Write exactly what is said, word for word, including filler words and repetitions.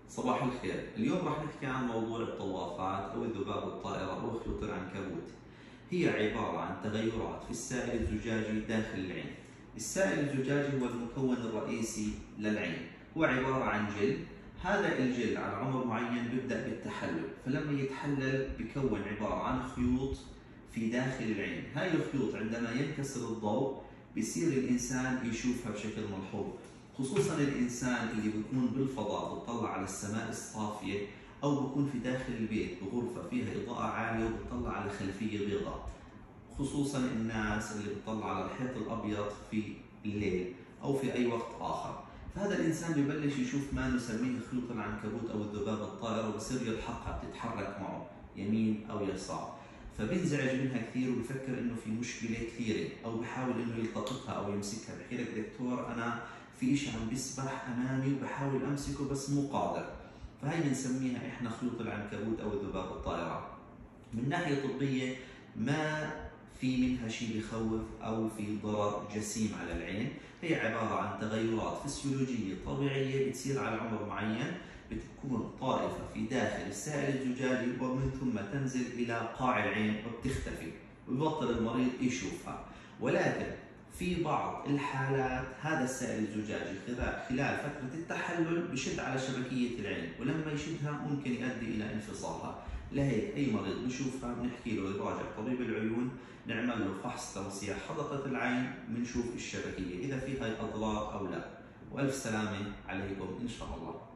صباح الخير. اليوم راح نحكي عن موضوع الطوافات أو الذباب الطائرة أو خيوط العنكبوت. هي عبارة عن تغيرات في السائل الزجاجي داخل العين. السائل الزجاجي هو المكون الرئيسي للعين، هو عبارة عن جل. هذا الجل على عمر معين بيبدأ بالتحلل، فلما يتحلل بكون عبارة عن خيوط في داخل العين. هاي الخيوط عندما ينكسر الضوء بصير الإنسان يشوفها بشكل ملحوظ، خصوصا الإنسان اللي بيكون بالفضاء بتطلع على السماء الصافية، أو بيكون في داخل البيت بغرفة فيها إضاءة عالية وبتطلع على خلفية بيضاء، خصوصا الناس اللي بتطلع على الحيط الأبيض في الليل أو في أي وقت آخر. فهذا الإنسان ببلش يشوف ما نسميه خيوط العنكبوت أو الذباب الطائرة، وبصير يلحقها بتتحرك معه يمين أو يسار، فبينزعج منها كثير وبفكر انه في مشكله كثيره، او بحاول انه يلتقطها او يمسكها. بحكي لك دكتور انا في اشي عم بيسبح امامي وبحاول امسكه بس مو قادر. فهي بنسميها احنا خيوط العنكبوت او الذباب الطائره. من ناحيه طبيه ما في منها شيء بخوف او في ضرر جسيم على العين. هي عباره عن تغيرات فسيولوجيه طبيعيه بتصير على عمر معين، بتكون طائفة في داخل السائل الزجاجي ومن ثم تنزل إلى قاع العين وبتختفي ويبطل المريض يشوفها. ولكن في بعض الحالات هذا السائل الزجاجي خلال فترة التحلل بشد على شبكية العين، ولما يشدها ممكن يؤدي إلى انفصالها. لهيك أي مريض بشوفها بنحكي له يراجع طبيب العيون، نعمل له فحص توسيع حدقة العين، بنشوف الشبكية إذا فيها أضرار أو لا. وألف سلامة عليكم إن شاء الله.